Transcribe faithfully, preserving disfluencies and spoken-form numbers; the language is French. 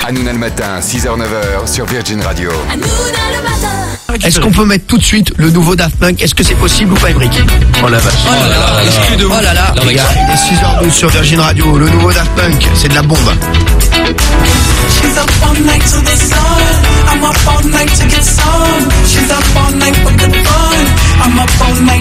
Hanouna le matin, six heures neuf heures sur Virgin Radio. Hanouna le matin. Est-ce qu'on peut mettre tout de suite le nouveau Daft Punk? Est-ce que c'est possible ou pas, Emric? Oh la vache. Oh là là, exclu de vous. Oh là là, les gars, il est six heures douze sur Virgin Radio. Le nouveau Daft Punk, c'est de la bombe. She's up all night to the sun. I'm up all night to get some. She's up all night for good fun. I'm up all night.